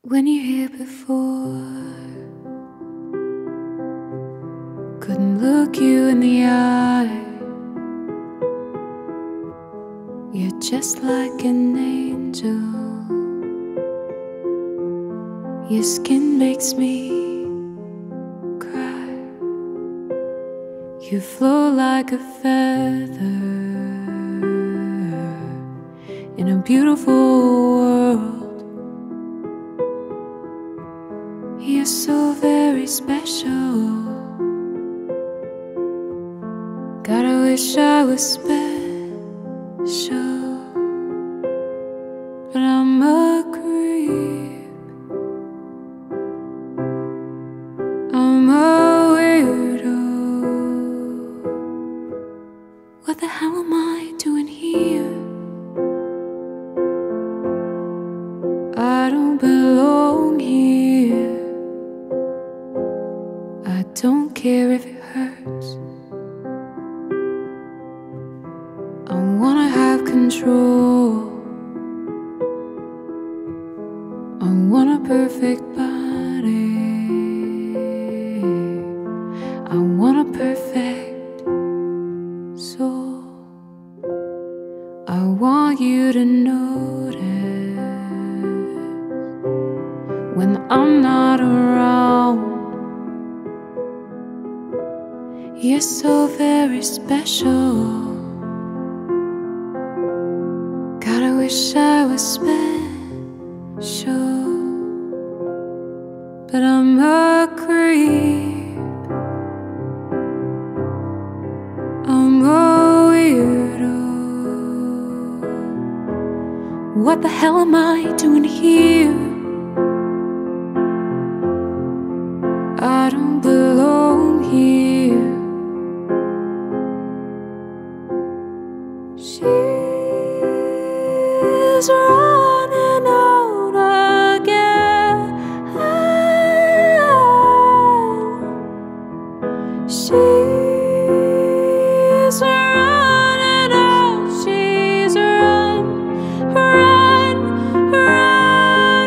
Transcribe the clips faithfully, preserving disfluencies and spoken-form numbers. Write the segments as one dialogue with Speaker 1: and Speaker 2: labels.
Speaker 1: when you're here before. Couldn't look you in the eye. You're just like an angel. Your skin makes me cry. You flow like a feather in a beautiful world. You're so very special. God, I wish I was special, but I'm a creep. I'm a weirdo. What the hell am I doing here? I don't belong here. I don't care if it hurts. I wanna have control. I want a perfect body. I want a perfect soul. I want you to notice when I'm not around. You're so very special. God, I wish I was special, but I'm a creep. I'm a weirdo. What the hell am I doing here? I don't belong here. She's running out again. She's running out. She's run, run, run,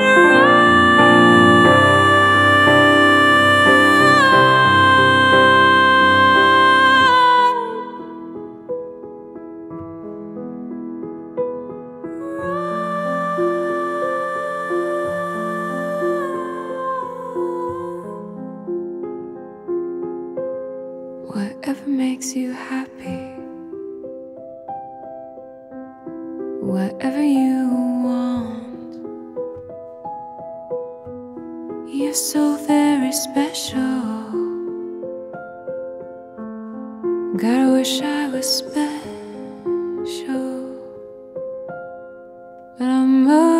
Speaker 1: whatever makes you happy, whatever you want. You're so very special. God, I wish I was special, but I'm a